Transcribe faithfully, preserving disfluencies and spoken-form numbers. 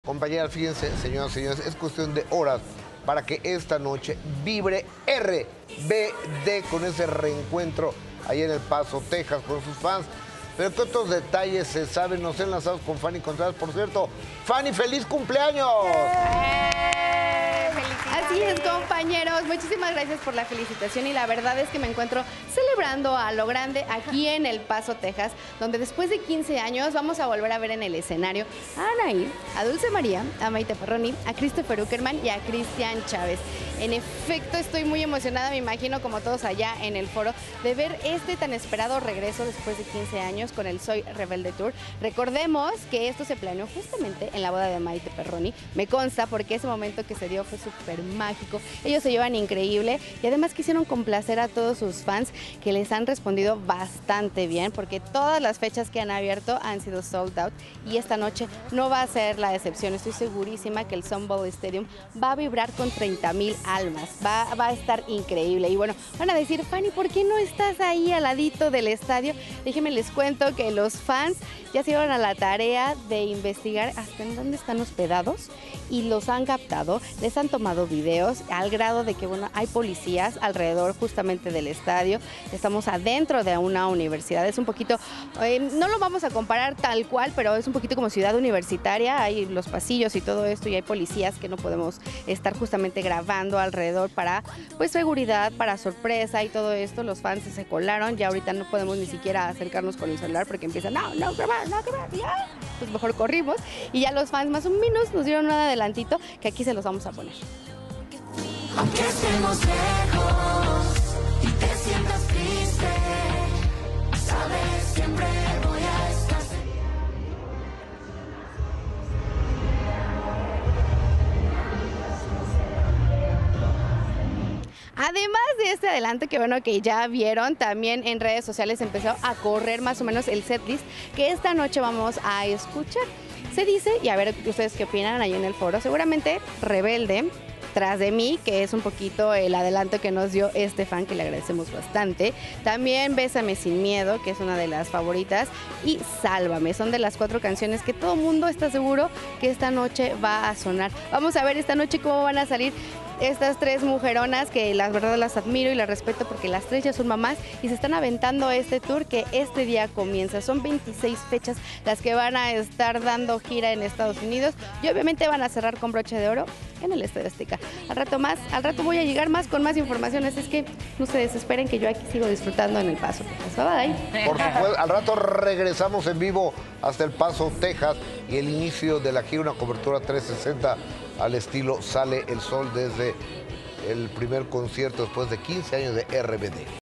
Compañera, fíjense, señoras y señores, es cuestión de horas para que esta noche vibre R B D con ese reencuentro ahí en El Paso, Texas, con sus fans. Pero ¿qué otros detalles se saben? Nos enlazamos con Fanny Contreras. Por cierto, Fanny, ¡feliz cumpleaños! Así es, compañeros. Muchísimas gracias por la felicitación y la verdad es que me encuentro celebrando a lo grande aquí en El Paso, Texas, donde después de quince años vamos a volver a ver en el escenario a Anaí, a Dulce María, a Maite Perroni, a Christopher Uckerman y a Cristian Chávez. En efecto, estoy muy emocionada, me imagino como todos allá en el foro, de ver este tan esperado regreso después de quince años con el Soy Rebelde Tour. Recordemos que esto se planeó justamente en la boda de Maite Perroni. Me consta porque ese momento que se dio fue súper mágico. Ellos se llevan increíble y además quisieron complacer a todos sus fans que les han respondido bastante bien porque todas las fechas que han abierto han sido sold out y esta noche no va a ser la excepción. Estoy segurísima que el Sun Bowl Stadium va a vibrar con treinta mil almas. Va, va a estar increíble. Y bueno, van a decir, Fanny, ¿por qué no estás ahí al ladito del estadio? Déjenme les cuento que los fans ya se dieron a la tarea de investigar hasta en dónde están hospedados y los han captado, les han tomado videos al grado de que bueno, hay policías alrededor justamente del estadio. Estamos adentro de una universidad, es un poquito, eh, no lo vamos a comparar tal cual, pero es un poquito como ciudad universitaria, hay los pasillos y todo esto y hay policías que no podemos estar justamente grabando alrededor para pues seguridad, para sorpresa y todo esto. Los fans se colaron, ya ahorita no podemos ni siquiera acercarnos con el celular porque empiezan, no, no, grabar, no, grabar, ya. Pues mejor corrimos y ya los fans más o menos nos dieron un adelantito que aquí se los vamos a poner. Aunque estemos lejos y te sientas triste, sabes, siempre voy a estar. Además de este adelanto que bueno que ya vieron, también en redes sociales empezó a correr más o menos el setlist que esta noche vamos a escuchar. Se dice, y a ver ustedes qué opinan ahí en el foro, seguramente Rebelde, Tras de mí, que es un poquito el adelanto que nos dio este fan, que le agradecemos bastante. También Bésame Sin Miedo, que es una de las favoritas, y Sálvame. Son de las cuatro canciones que todo mundo está seguro que esta noche va a sonar. Vamos a ver esta noche cómo van a salir estas tres mujeronas que la verdad las admiro y las respeto porque las tres ya son mamás y se están aventando este tour que este día comienza. Son veintiséis fechas las que van a estar dando gira en Estados Unidos y obviamente van a cerrar con broche de oro en el Estadio Azteca. Al rato más, al rato voy a llegar más con más información, así es que no se desesperen que yo aquí sigo disfrutando en El Paso. Bye bye. Por supuesto, al rato regresamos en vivo hasta El Paso, Texas y el inicio de la gira, una cobertura trescientos sesenta al estilo Sale el Sol desde el primer concierto después de quince años de R B D.